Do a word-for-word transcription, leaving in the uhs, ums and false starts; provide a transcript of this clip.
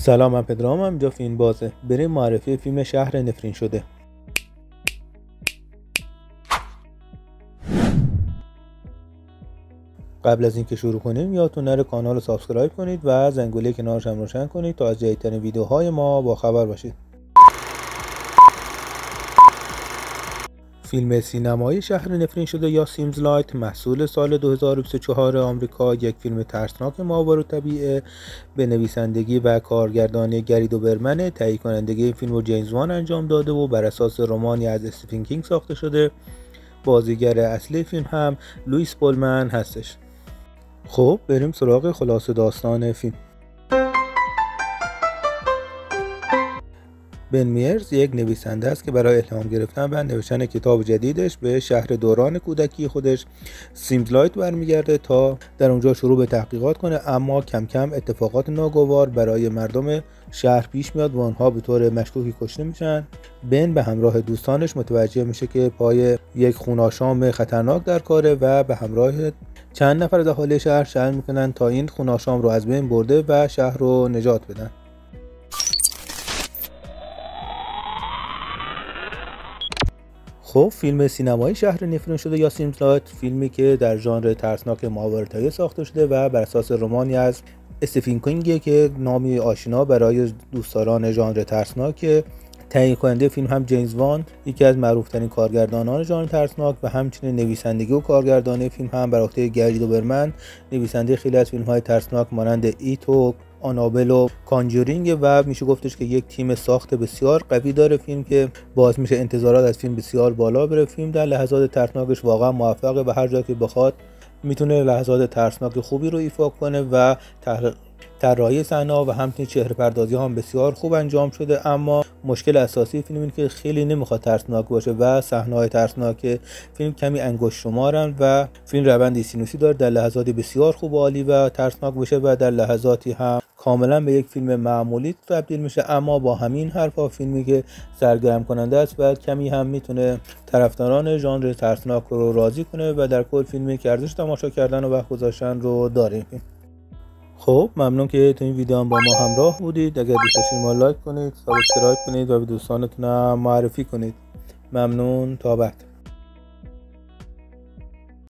سلام، من پدرام، اینجا فیلم بازه. بریم معرفی فیلم شهر نفرین شده. قبل از اینکه شروع کنیم یادتون نره کانال رو سابسکرایب کنید و زنگوله کنارش هم روشن کنید تا از جدیدترین ویدیوهای ما با خبر باشید. فیلم سینمایی شهر نفرین شده یا سیمز لایت محصول سال دو هزار و بیست و چهار آمریکا، یک فیلم ترسناک ماورالطبیعه به نویسندگی و کارگردانی گری دوبرمن. تهیه کنندگی فیلم رو جیمز وان انجام داده و بر اساس رمانی از استیفن کینگ ساخته شده. بازیگر اصلی فیلم هم لوئیس پولمن هستش. خب بریم سراغ خلاصه داستان فیلم. بن میرز یک نویسنده است که برای الهام گرفتن و نوشتن کتاب جدیدش به شهر دوران کودکی خودش سیمز لایت برمیگرده تا در اونجا شروع به تحقیقات کنه، اما کم کم اتفاقات ناگوار برای مردم شهر پیش میاد و آنها به طور مشکوکی کشته میشن. بن به همراه دوستانش متوجه میشه که پای یک خوناشام خطرناک در کاره و به همراه چند نفر از اهالی شهر سعی میکنن تا این خوناشام رو از بین برده و شهر رو نجات بدن. خب فیلم سینمایی شهر نفرین شده یا سیمز لایت، فیلمی که در ژانر ترسناک ماورالطبیعه ساخته شده و بر اساس رمانی از استیفن کینگ که نامی آشنا برای دوستداران ژانر ترسناک. تهیه کننده فیلم هم جیمز وان، یکی از معروفترین کارگردانان ژانر ترسناک، و همچنین نویسندگی و کارگردانی فیلم هم بر عهده گری دوبرمن، نویسنده خیلی از فیلم‌های ترسناک مانند ایت و آنابل و کانجورینگ. و میشه گفتش که یک تیم ساخت بسیار قوی داره فیلم که باعث میشه انتظارات از فیلم بسیار بالا بره. فیلم در لحظات ترسناکش واقعا موفقه و هر جا که بخواد میتونه لحظات ترسناک خوبی رو ایفا کنه و طراحی صحنه و همچنین چهره پردازی هم بسیار خوب انجام شده. اما مشکل اساسی فیلم اینه که خیلی نمیخواد ترسناک باشه و صحنه‌های ترسناک فیلم کمی انگشت شمارن و فیلم روندی سینوسی داره، در لحظاتی بسیار خوب و عالی و ترسناک بشه و در لحظاتی هم کاملا به یک فیلم معمولی تبدیل میشه. اما با همین حرفا فیلمی که سرگرم کننده است و کمی هم میتونه طرفداران ژانر ترسناک رو راضی کنه و در کل فیلمی که ارزش تماشا کردن و وقت گذاشتن رو داره. خب ممنون که تو این ویدیو هم با ما همراه بودید. اگر دوست داشتید ما لایک کنید، سابسکرایب کنید و به دوستانتون معرفی کنید. ممنون، تا بعد.